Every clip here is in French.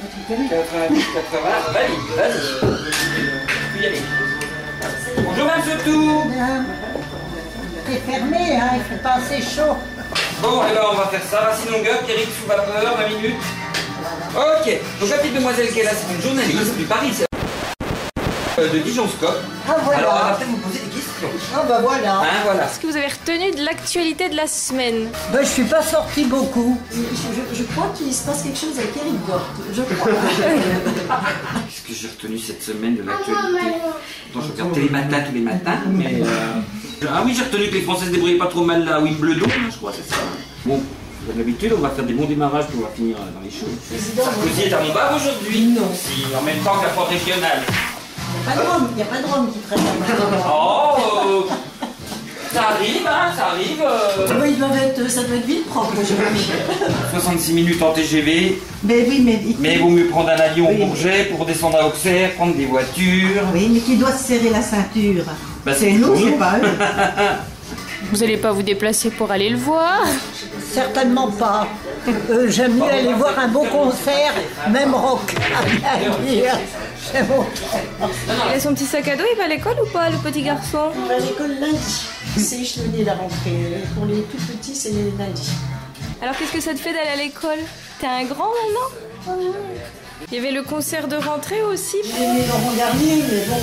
90, 80, vas-y. Puis y aller. Bonjour Mme Sotou. C'est fermé, hein, il fait pas assez chaud. Bon, alors on va faire ça. Racine longueur, Pierrick sous vapeur, 20 minutes. Ok, donc la petite demoiselle qui est là, c'est une journaliste du Paris de Dijonscope. Ah voilà. Alors on va peut-être vous poser des questions. Ah bah voilà. Hein, voilà. Qu'est-ce que vous avez retenu de l'actualité de la semaine? Ben, je suis pas sortie beaucoup. Je crois qu'il se passe quelque chose avec Eric Gorte, je crois. Qu'est-ce que j'ai retenu cette semaine de l'actualité? Attends, je regarde Télématin tous les matins, mais... Ah oui, j'ai retenu que les Français se débrouillaient pas trop mal là, Wimbledon, je crois, c'est ça. Bon, comme d'habitude, on va faire des bons démarrages pour pouvoir finir dans les choses. Sarkozy est à Montbard aujourd'hui? Non. Si, en même temps que la porte régionale. Il n'y a pas de Rome qui traite la Oh ça arrive, hein, ça arrive. Ça doit être vite propre aujourd'hui. 66 minutes en TGV, Mais oui, mais il vaut mieux prendre un avion au Bourget pour descendre à Auxerre, prendre des voitures. Oui, mais qui doit se serrer la ceinture? Bah, c'est nous, pour c'est pas eux. Vous allez pas vous déplacer pour aller le voir? Certainement pas. J'aime mieux aller voir un beau concert, même rock, à bien dire. J'aime autant. Il a son petit sac à dos, il va à l'école ou pas, le petit garçon? On va à l'école lundi. C'est échelonné la rentrée. Pour les tout petits, c'est lundi. Alors qu'est-ce que ça te fait d'aller à l'école? T'es un grand maintenant? Il y avait le concert de rentrée aussi. J'ai aimé Laurent Garnier, mais bon,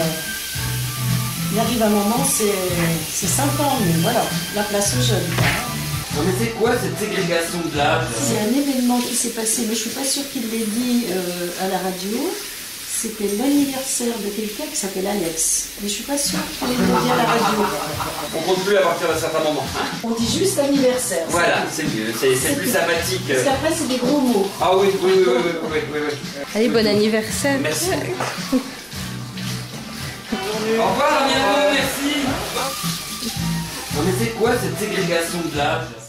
il arrive un moment, c'est 5 ans, mais voilà, la place aux jeunes. Non mais c'est quoi cette ségrégation de l'âge? C'est un événement qui s'est passé, mais je suis pas sûre qu'il l'ait dit à la radio. C'était l'anniversaire de quelqu'un qui s'appelle Alex. Mais je suis pas sûre qu'il l'ait dit à la radio. On compte plus à partir d'un certain moment. Hein? On dit juste anniversaire. Voilà, c'est mieux, c'est plus sympathique. Parce qu'après, c'est des gros mots. Ah oui. Allez, bon anniversaire. Merci. Au revoir, à bientôt, merci. Non mais c'est quoi cette ségrégation de l'âge?